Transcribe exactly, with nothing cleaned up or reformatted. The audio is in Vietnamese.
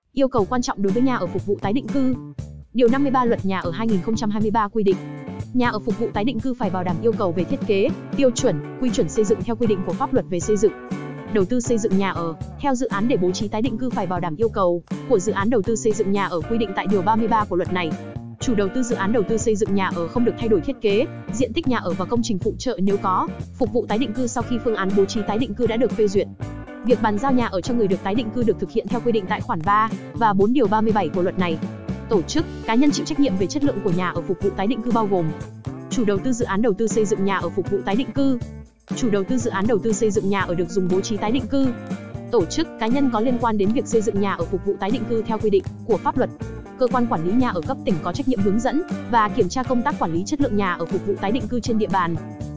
Yêu cầu quan trọng đối với nhà ở phục vụ tái định cư. Điều năm mươi ba Luật Nhà ở hai nghìn không trăm hai mươi ba quy định, nhà ở phục vụ tái định cư phải bảo đảm yêu cầu về thiết kế, tiêu chuẩn, quy chuẩn xây dựng theo quy định của pháp luật về xây dựng. Đầu tư xây dựng nhà ở, theo dự án để bố trí tái định cư phải bảo đảm yêu cầu của dự án đầu tư xây dựng nhà ở quy định tại điều ba mươi ba của luật này. Chủ đầu tư dự án đầu tư xây dựng nhà ở không được thay đổi thiết kế, diện tích nhà ở và công trình phụ trợ nếu có, phục vụ tái định cư sau khi phương án bố trí tái định cư đã được phê duyệt. Việc bàn giao nhà ở cho người được tái định cư được thực hiện theo quy định tại khoản ba và bốn điều ba mươi bảy của luật này. Tổ chức, cá nhân chịu trách nhiệm về chất lượng của nhà ở phục vụ tái định cư bao gồm: chủ đầu tư dự án đầu tư xây dựng nhà ở phục vụ tái định cư, chủ đầu tư dự án đầu tư xây dựng nhà ở được dùng bố trí tái định cư, tổ chức, cá nhân có liên quan đến việc xây dựng nhà ở phục vụ tái định cư theo quy định của pháp luật. Cơ quan quản lý nhà ở cấp tỉnh có trách nhiệm hướng dẫn và kiểm tra công tác quản lý chất lượng nhà ở phục vụ tái định cư trên địa bàn.